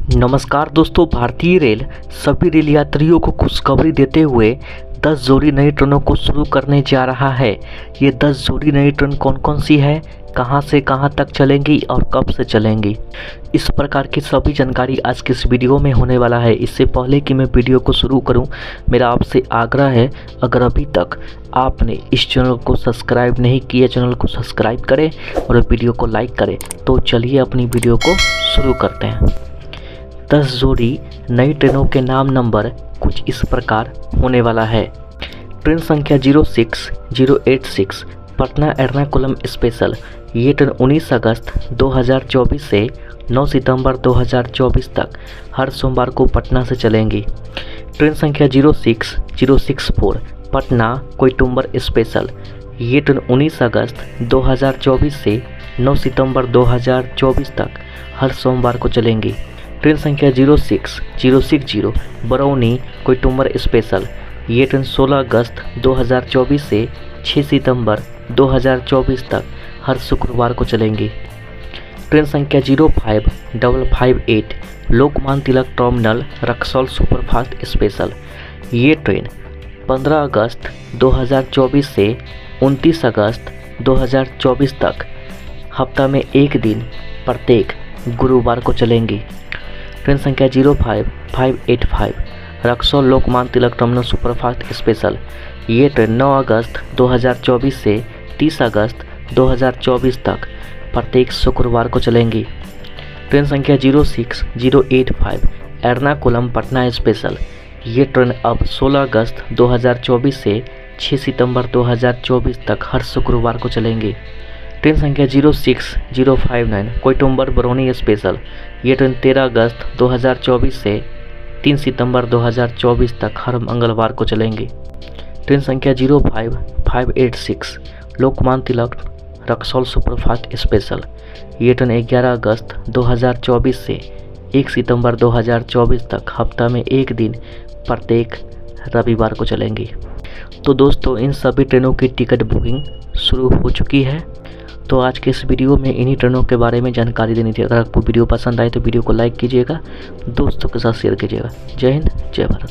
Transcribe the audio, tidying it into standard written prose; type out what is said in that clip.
नमस्कार दोस्तों, भारतीय रेल सभी रेल यात्रियों को खुशखबरी देते हुए 10 जोड़ी नई ट्रेनों को शुरू करने जा रहा है। ये 10 जोड़ी नई ट्रेन कौन कौन सी है, कहां से कहां तक चलेंगी और कब से चलेंगी, इस प्रकार की सभी जानकारी आज के इस वीडियो में होने वाला है। इससे पहले कि मैं वीडियो को शुरू करूं, मेरा आपसे आग्रह है, अगर अभी तक आपने इस चैनल को सब्सक्राइब नहीं किया, चैनल को सब्सक्राइब करें और वीडियो को लाइक करें। तो चलिए अपनी वीडियो को शुरू करते हैं। 10 जोड़ी नई ट्रेनों के नाम नंबर कुछ इस प्रकार होने वाला है। ट्रेन संख्या 06086 पटना एर्नाकुलम स्पेशल। ये ट्रेन 19 अगस्त 2024 से 9 सितंबर 2024 तक हर सोमवार को पटना से चलेंगी। ट्रेन संख्या 06064 पटना कोयटुम्बर स्पेशल। ये ट्रेन 19 अगस्त 2024 से 9 सितंबर 2024 तक हर सोमवार को चलेंगी। ट्रेन संख्या 06060 बरौनी कोयटुम्बर स्पेशल। ये ट्रेन 16 अगस्त 2024 से 6 सितंबर 2024 तक हर शुक्रवार को चलेंगी। ट्रेन संख्या 05558 Lokmanya Tilak terminal Raxaul superfast special. ये ट्रेन 15 अगस्त 2024 से 29 अगस्त 2024 तक हफ्ता में एक दिन प्रत्येक गुरुवार को चलेंगी। ट्रेन संख्या 05585 Raxaul Lokmanya Tilak terminal superfast special. ये ट्रेन 9 अगस्त 2024 से 30 अगस्त 2024 तक प्रत्येक शुक्रवार को चलेंगी। ट्रेन संख्या 06085 एर्नाकुलम पटना स्पेशल। ये ट्रेन अब 16 अगस्त 2024 से 6 सितंबर 2024 तक हर शुक्रवार को चलेंगी। ट्रेन संख्या 06059 कोयटुम्बर बरौनी स्पेशल। ये ट्रेन 13 अगस्त 2024 से 3 सितंबर 2024 तक हर मंगलवार को चलेंगी। ट्रेन संख्या 05586 लोकमान्य तिलक रक्सौल सुपरफास्ट स्पेशल। ये ट्रेन 11 अगस्त 2024 से 1 सितंबर 2024 तक हफ्ता में एक दिन प्रत्येक रविवार को चलेंगी। तो दोस्तों, इन सभी ट्रेनों की टिकट बुकिंग शुरू हो चुकी है। तो आज के इस वीडियो में इन्हीं ट्रेनों के बारे में जानकारी देनी थी। अगर आपको वीडियो पसंद आए तो वीडियो को लाइक कीजिएगा, दोस्तों के साथ शेयर कीजिएगा। जय हिंद, जय भारत।